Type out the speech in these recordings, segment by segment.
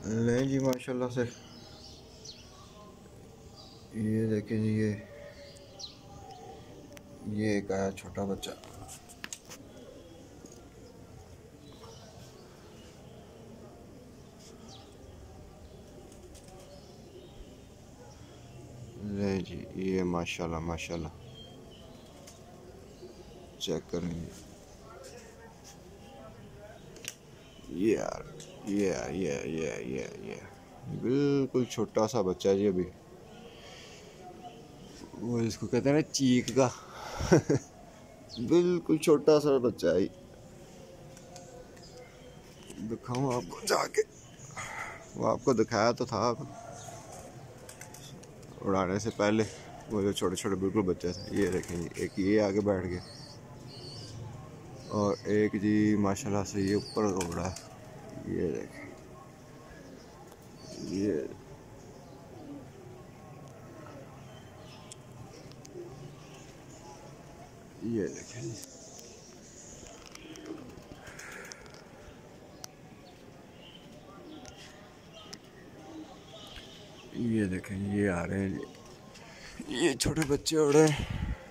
लें जी माशाल्लाह से। ये देखें जी, ये एक आया छोटा बच्चा। ले जी, ये माशाल्लाह माशाल्लाह चेक करें ये यार, ये बिल्कुल छोटा सा बच्चा जी। अभी वो इसको कहते हैं ना चीक का बिल्कुल छोटा सा बच्चा है। दिखाऊं आपको जाके, वो आपको दिखाया तो था उड़ाने से पहले। वो जो छोटे छोटे बिल्कुल बच्चे थे, ये देखें जी, एक ये आगे बैठ गया और एक जी माशाल्लाह से ये ऊपर उड़ा है। ये देखें, ये देखें जी, ये देखें, ये आ रहे हैं जी, ये छोटे बच्चे उड़े हैं।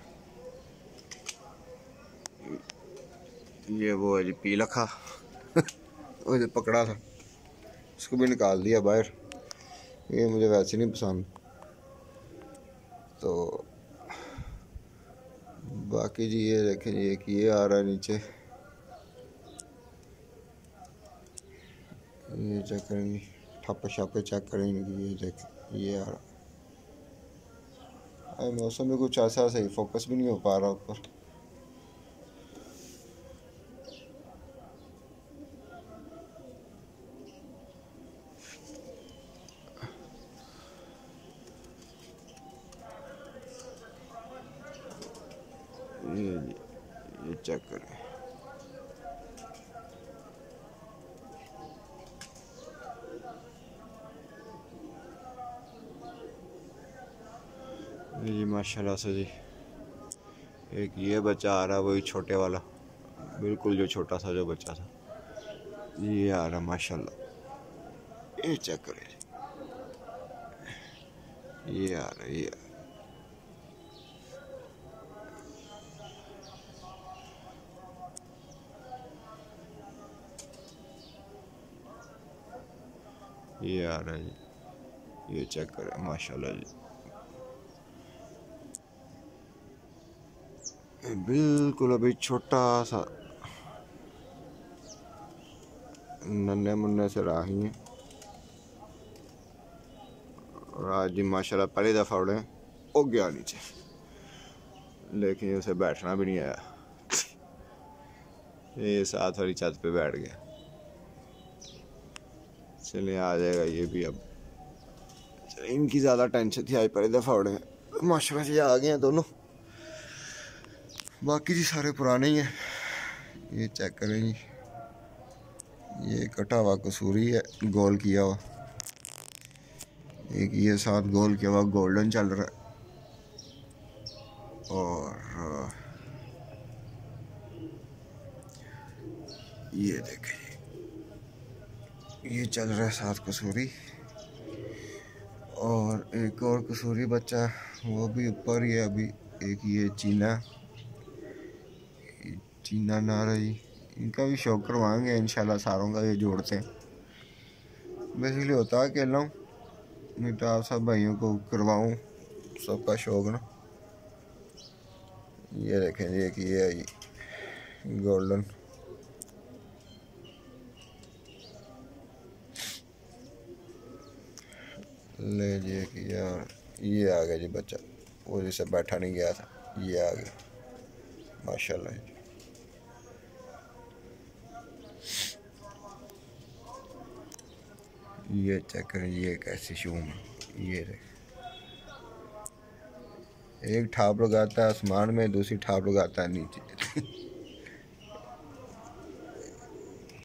ये वो है जी पीलखा वो जो पकड़ा था उसको भी निकाल दिया बाहर। ये मुझे वैसे नहीं पसंद। तो बाकी जी ये देखें जी, एक ये आ रहा है नीचे, ये चेक करेंगे, ठप्पे शापे चेक करेंगे। ये देखें, ये आ रहा है। मौसम में कुछ ऐसा सही फोकस भी नहीं हो पा रहा ऊपर। ये चेक करें, जी माशाल्लाह से जी। एक ये बच्चा आ रहा है, वही छोटे वाला, बिल्कुल जो छोटा सा जो बच्चा था, ये आ रहा माशाल्लाह। ये चेक करें, ये आ रहा है, ये आ रहा है जी। ये चेक करें माशाल्लाह जी, बिल्कुल अभी छोटा सा नन्हे मुन्ने से राही है। और आज जी माशाल्लाह पहली दफ़ा उड़े, वो गया नीचे, लेकिन उसे बैठना भी नहीं आया। ये साथ वाली छत पे बैठ गया। चलिए आ जाएगा ये भी अब। चलिए, इनकी ज़्यादा टेंशन थी, आज पहली दफ़ा उड़े माशाल्लाह से, आ गए हैं दोनों। बाकी जी सारे पुराने ही हैं। ये चेक करें जी, ये कटा हुआ कसूरी है, गोल किया हुआ। एक ये साथ गोल किया हुआ गोल्डन चल रहा है। और ये देखें, ये चल रहा है साथ कसूरी। और एक और कसूरी बच्चा, वो भी ऊपर ही है अभी। एक ये चीना ना रही, इनका भी शौक करवाएंगे इंशाल्लाह। सारों का ये जोड़ते हैं, बेसिकली होता है अकेला हूँ, नहीं तो आप सब भाइयों को करवाऊँ, सबका शौक ना। ये देखें जी, एक ये है गोल्डन, ले जी कि यार, ये आ गया जी बच्चा, वो जिसे बैठा नहीं गया था, ये आ गया माशाल्लाह जी। ये चेक करें, ये कैसी शूम है। ये एक ठाप लगाता है आसमान में, दूसरी ठाप लगाता है नीचे